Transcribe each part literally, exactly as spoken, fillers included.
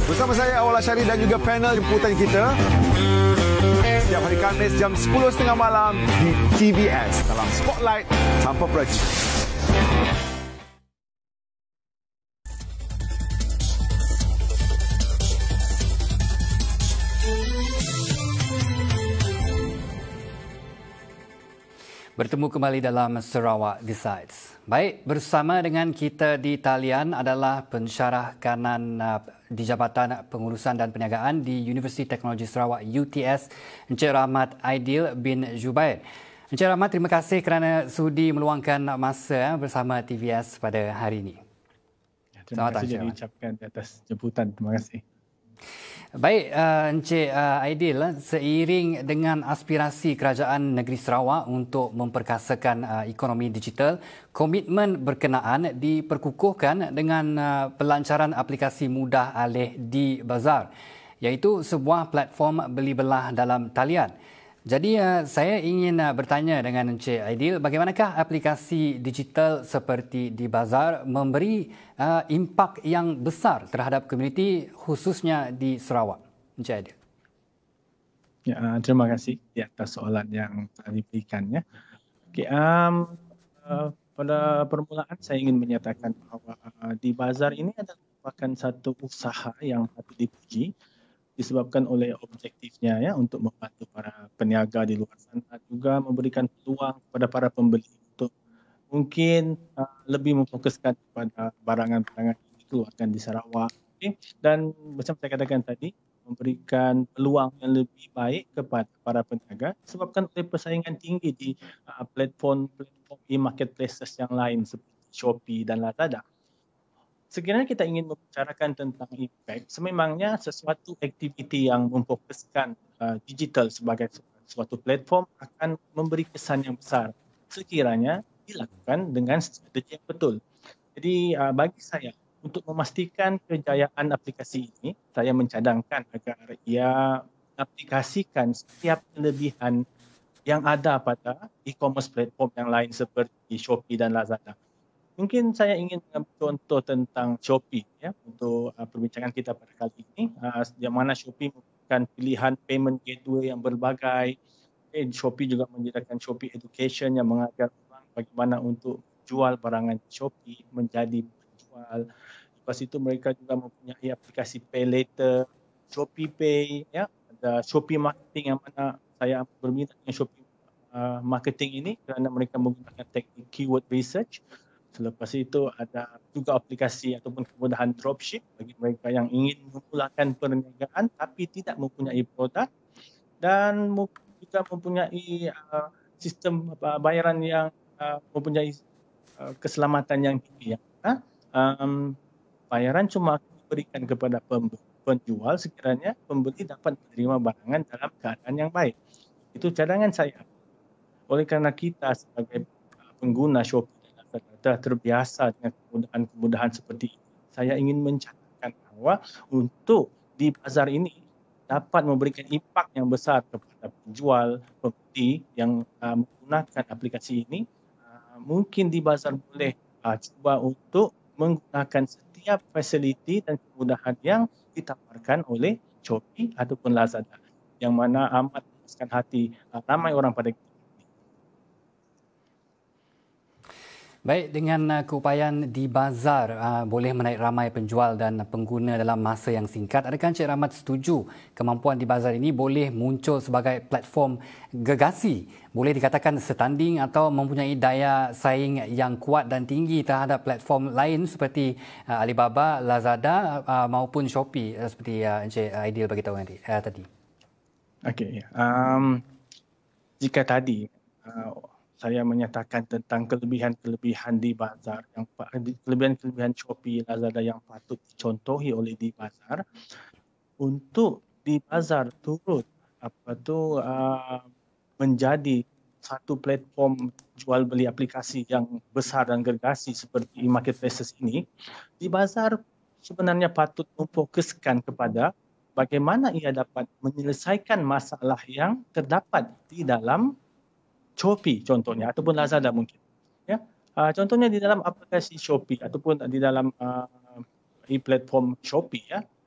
Bersama saya Awal Asyari dan juga panel jemputan kita setiap hari Khamis jam sepuluh tiga puluh malam di T V S dalam Spotlight Tanpa Prejudice. Bertemu kembali dalam Sarawak Decides. Baik, bersama dengan kita di talian adalah pensyarah kanan uh, di Jabatan Pengurusan dan Perniagaan di Universiti Teknologi Sarawak U T S, Encik Rahmat Aidil bin Jubair. Encik Rahmat, terima kasih kerana sudi meluangkan masa uh, bersama T V S pada hari ini. Ya, terima Selamat kasih diucapkan atas jemputan. Terima kasih. Baik, uh, Encik uh, Aidil, seiring dengan aspirasi Kerajaan Negeri Sarawak untuk memperkasakan uh, ekonomi digital, komitmen berkenaan diperkukuhkan dengan uh, pelancaran aplikasi mudah alih di Bazaar, iaitu sebuah platform beli belah dalam talian. Jadi uh, saya ingin uh, bertanya dengan Encik Aidil, bagaimanakah aplikasi digital seperti di Bazaar memberi uh, impak yang besar terhadap komuniti khususnya di Sarawak? Encik Aidil. Ya, uh, terima kasih di atas soalan yang diberikan. Ya. Okay, um, uh, pada permulaan saya ingin menyatakan bahawa uh, di Bazaar ini adalah merupakan satu usaha yang patut dipuji, disebabkan oleh objektifnya ya untuk membantu para peniaga di luar sana, juga memberikan peluang kepada para pembeli untuk mungkin uh, lebih memfokuskan kepada barangan-barangan yang dikeluarkan di Sarawak. Okay? Dan macam saya katakan tadi, memberikan peluang yang lebih baik kepada para peniaga disebabkan oleh persaingan tinggi di uh, platform-platform e-marketplaces yang lain seperti Shopee dan Lazada. Sekiranya kita ingin membicarakan tentang impact, sememangnya sesuatu aktiviti yang memfokuskan uh, digital sebagai suatu platform akan memberi kesan yang besar sekiranya dilakukan dengan strategi yang betul. Jadi uh, bagi saya, untuk memastikan kejayaan aplikasi ini, saya mencadangkan agar ia aplikasikan setiap kelebihan yang ada pada e-commerce platform yang lain seperti Shopee dan Lazada. Mungkin saya ingin mengambil contoh tentang Shopee ya, untuk uh, perbincangan kita pada kali ini. Uh, di mana Shopee memberikan pilihan payment gateway yang berbagai. Eh, Shopee juga menyediakan Shopee Education yang mengajar orang bagaimana untuk jual barangan Shopee menjadi penjual. Lepas itu mereka juga mempunyai aplikasi Pay Later, Shopee Pay, ya, ada Shopee Marketing yang mana saya berminat dengan Shopee uh, Marketing ini kerana mereka menggunakan teknik keyword research. Selepas itu ada juga aplikasi ataupun kemudahan dropship bagi mereka yang ingin memulakan perniagaan tapi tidak mempunyai produk, dan juga mempunyai uh, sistem uh, bayaran yang uh, mempunyai uh, keselamatan yang tinggi. Ya. Um, bayaran cuma diberikan kepada penjual sekiranya pembeli dapat menerima barangan dalam keadaan yang baik. Itu cadangan saya. Oleh kerana kita sebagai uh, pengguna Shopee dah terbiasa dengan kemudahan-kemudahan seperti ini, saya ingin mencatatkan bahawa untuk di Bazaar ini dapat memberikan impak yang besar kepada penjual, pembeli yang uh, menggunakan aplikasi ini. Uh, mungkin di Bazaar boleh uh, cuba untuk menggunakan setiap fasiliti dan kemudahan yang ditawarkan oleh Shopee ataupun Lazada, yang mana amat memuaskan hati uh, ramai orang pada kita. Baik, dengan uh, keupayaan di Bazaar uh, boleh menarik ramai penjual dan pengguna dalam masa yang singkat, adakah Encik Rahmat setuju kemampuan di Bazaar ini boleh muncul sebagai platform gegasi, boleh dikatakan setanding atau mempunyai daya saing yang kuat dan tinggi terhadap platform lain seperti uh, Alibaba, Lazada uh, maupun Shopee uh, seperti uh, Encik Aidil beritahu nanti, uh, tadi? Okey, um, jika tadi uh, saya menyatakan tentang kelebihan-kelebihan di Bazaar, yang kelebihan-kelebihan Shopee, Lazada yang patut dicontohi oleh di Bazaar, untuk di Bazaar turut apa tu uh, menjadi satu platform jual beli aplikasi yang besar dan gergasi seperti e-marketplaces ini, di Bazaar sebenarnya patut memfokuskan kepada bagaimana ia dapat menyelesaikan masalah yang terdapat di dalam Shopee contohnya ataupun Lazada mungkin. Ya, uh, contohnya di dalam aplikasi Shopee ataupun di dalam uh, e-platform Shopee, ya,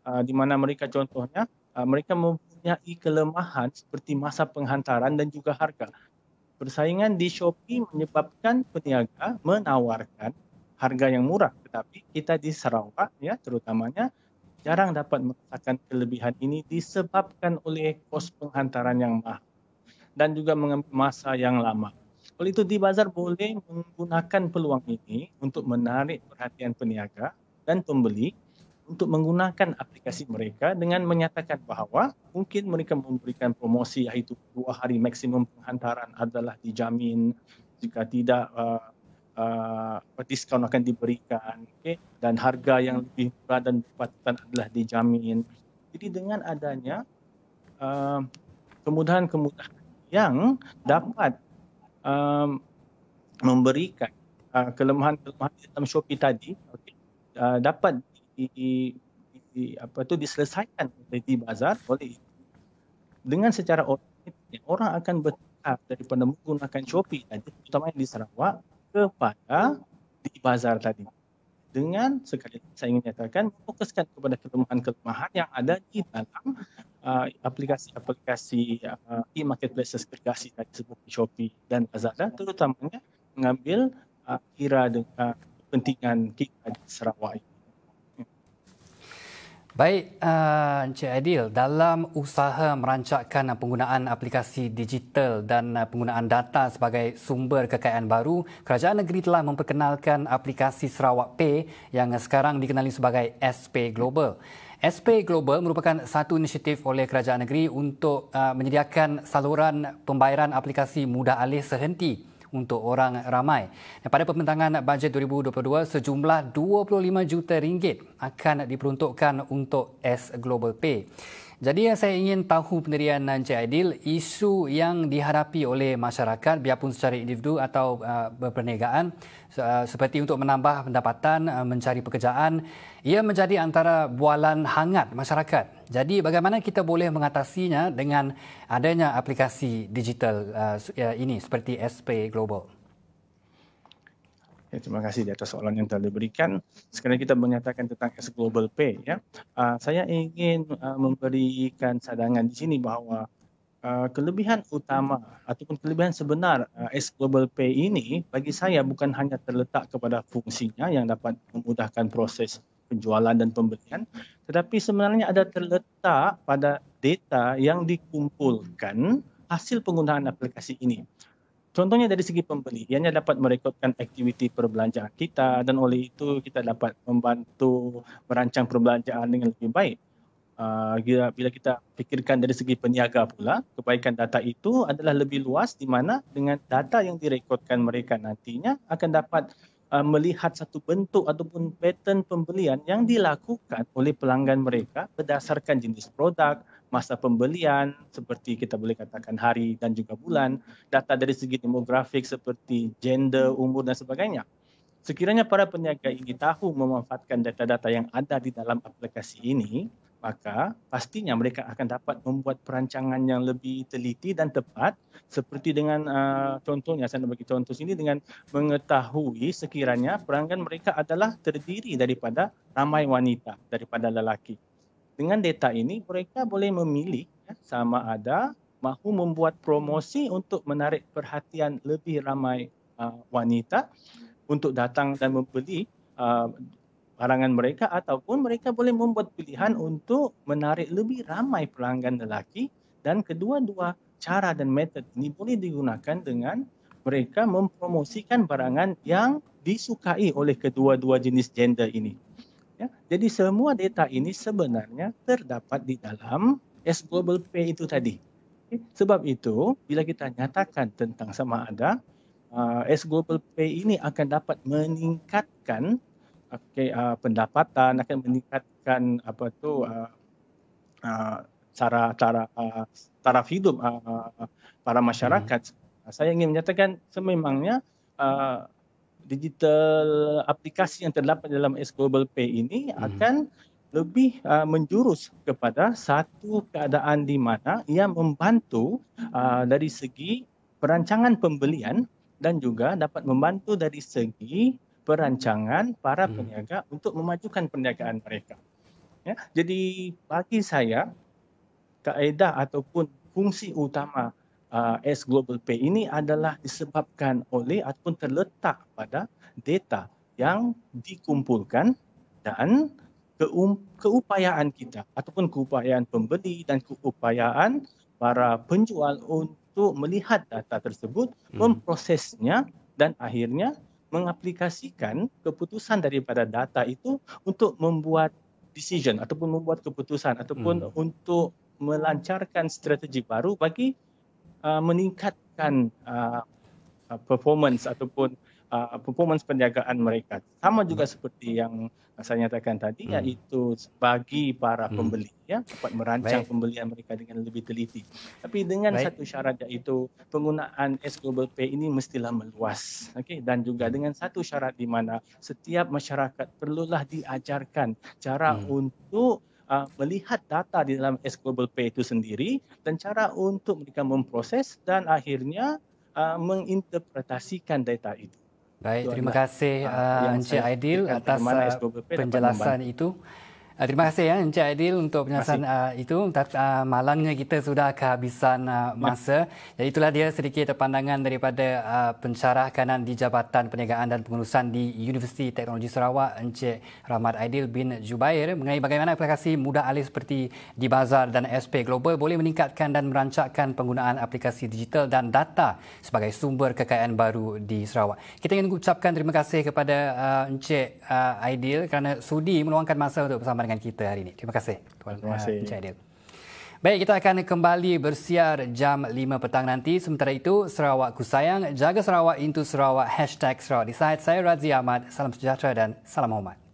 uh, di mana mereka contohnya uh, mereka mempunyai kelemahan seperti masa penghantaran dan juga harga. Persaingan di Shopee menyebabkan peniaga menawarkan harga yang murah, tetapi kita di Sarawak ya terutamanya jarang dapat merasakan kelebihan ini disebabkan oleh kos penghantaran yang mahal dan juga mengambil masa yang lama. Oleh itu, Dibazar boleh menggunakan peluang ini untuk menarik perhatian peniaga dan pembeli untuk menggunakan aplikasi mereka dengan menyatakan bahawa mungkin mereka memberikan promosi iaitu dua hari maksimum penghantaran adalah dijamin, jika tidak uh, Uh, diskaun akan diberikan, okay? Dan harga yang lebih murah dan berpatutan adalah dijamin. Jadi dengan adanya uh, kemudahan-kemudahan yang dapat um, memberikan uh, kelemahan-kelemahan dalam Shopee tadi, okay? uh, dapat di, di, di, apa tu, diselesaikan oleh Dibazar, oleh dengan secara otomatis orang akan bertukar daripada menggunakan Shopee tadi, terutama di Sarawak, kepada Dibazar tadi. Dengan sekali lagi saya ingin nyatakan fokuskan kepada kelemahan-kelemahan yang ada di dalam uh, aplikasi-aplikasi uh, e-marketplace segregasi tadi seperti Shopee dan Lazada, terutamanya mengambil uh, kira dengan kepentingan kita di Sarawak ini. Baik, uh, Encik Aidil, dalam usaha merancangkan penggunaan aplikasi digital dan penggunaan data sebagai sumber kekayaan baru, kerajaan negeri telah memperkenalkan aplikasi Sarawak Pay yang sekarang dikenali sebagai S P Global. S P Global merupakan satu inisiatif oleh kerajaan negeri untuk uh, menyediakan saluran pembayaran aplikasi mudah alih sehenti untuk orang ramai. Pada pembentangan bajet dua ribu dua puluh dua, sejumlah dua puluh lima juta ringgit akan diperuntukkan untuk S Global Pay. Jadi saya ingin tahu pendirian Encik Aidil, isu yang dihadapi oleh masyarakat biarpun secara individu atau uh, berperniagaan uh, seperti untuk menambah pendapatan, uh, mencari pekerjaan, ia menjadi antara bualan hangat masyarakat. Jadi bagaimana kita boleh mengatasinya dengan adanya aplikasi digital uh, ini seperti S P Global? Ya, terima kasih di atas soalan yang telah diberikan. Sekarang kita menyatakan tentang S Global Pay. Ya, uh, saya ingin uh, memberikan cadangan di sini bahawa uh, kelebihan utama ataupun kelebihan sebenar uh, S Global Pay ini bagi saya bukan hanya terletak kepada fungsinya yang dapat memudahkan proses penjualan dan pembelian, tetapi sebenarnya ada terletak pada data yang dikumpulkan hasil penggunaan aplikasi ini. Contohnya dari segi pembeli, ianya dapat merekodkan aktiviti perbelanjaan kita dan oleh itu kita dapat membantu merancang perbelanjaan dengan lebih baik. Uh, bila kita fikirkan dari segi peniaga pula, kebaikan data itu adalah lebih luas di mana dengan data yang direkodkan mereka nantinya akan dapat uh, melihat satu bentuk ataupun pattern pembelian yang dilakukan oleh pelanggan mereka berdasarkan jenis produk, masa pembelian seperti kita boleh katakan hari dan juga bulan, data dari segi demografik seperti gender, umur dan sebagainya. Sekiranya para peniaga ini tahu memanfaatkan data-data yang ada di dalam aplikasi ini, maka pastinya mereka akan dapat membuat perancangan yang lebih teliti dan tepat seperti dengan uh, contohnya, saya nak bagi contoh sini dengan mengetahui sekiranya pelanggan mereka adalah terdiri daripada ramai wanita daripada lelaki. Dengan data ini, mereka boleh memilih ya, sama ada mahu membuat promosi untuk menarik perhatian lebih ramai uh, wanita untuk datang dan membeli uh, barangan mereka, ataupun mereka boleh membuat pilihan untuk menarik lebih ramai pelanggan lelaki, dan kedua-dua cara dan metod ini boleh digunakan dengan mereka mempromosikan barangan yang disukai oleh kedua-dua jenis gender ini. Ya, jadi semua data ini sebenarnya terdapat di dalam S Global Pay itu tadi. Okay. Sebab itu, bila kita nyatakan tentang sama ada uh, S Global Pay ini akan dapat meningkatkan okay, uh, pendapatan, akan meningkatkan apa tu uh, uh, cara cara uh, taraf hidup uh, uh, para masyarakat. Hmm. Saya ingin menyatakan sememangnya uh, digital aplikasi yang terdapat dalam S Global Pay ini hmm. akan lebih uh, menjurus kepada satu keadaan di mana ia membantu uh, dari segi perancangan pembelian dan juga dapat membantu dari segi perancangan para peniaga hmm. untuk memajukan perniagaan mereka. Ya, jadi bagi saya kaedah ataupun fungsi utama uh, S Global Pay ini adalah disebabkan oleh ataupun terletak pada data yang dikumpulkan dan keum, keupayaan kita ataupun keupayaan pembeli dan keupayaan para penjual untuk melihat data tersebut, hmm. memprosesnya dan akhirnya mengaplikasikan keputusan daripada data itu untuk membuat decision ataupun membuat keputusan ataupun hmm. untuk melancarkan strategi baru bagi uh, meningkatkan uh, performance ataupun uh, performance perniagaan mereka. Sama juga seperti yang saya nyatakan tadi, hmm. iaitu bagi para pembeli hmm. ya dapat merancang Baik. pembelian mereka dengan lebih teliti. Tapi dengan Baik. satu syarat, iaitu penggunaan S Global Pay ini mestilah meluas. Okey, dan juga dengan satu syarat di mana setiap masyarakat perlulah diajarkan cara hmm. untuk uh, melihat data di dalam S Global Pay itu sendiri dan cara untuk mereka memproses dan akhirnya uh, menginterpretasikan data itu. Baik, terima kasih uh, Encik Aidil atas uh, penjelasan itu. Uh, terima kasih ya Encik Aidil untuk penjelasan uh, itu. Uh, malangnya kita sudah kehabisan uh, masa. Ya. Jadi itulah dia sedikit pandangan daripada uh, pensyarah kanan di Jabatan Perniagaan dan Pengurusan di Universiti Teknologi Sarawak, Encik Rahmat Aidil bin Jubair, mengenai bagaimana aplikasi mudah alih seperti DiBazaar dan S P Global boleh meningkatkan dan merancakkan penggunaan aplikasi digital dan data sebagai sumber kekayaan baru di Sarawak. Kita ingin ucapkan terima kasih kepada uh, Encik uh, Aidil kerana sudi meluangkan masa untuk bersama dengan kita hari ini. Terima kasih Tuan Encik Aidil. Baik, kita akan kembali bersiar jam lima petang nanti. Sementara itu, Sarawakku sayang, jaga Sarawak into Sarawak, hashtag Sarawak Decide. Saya Razi Ahmad, salam sejahtera dan salam hormat.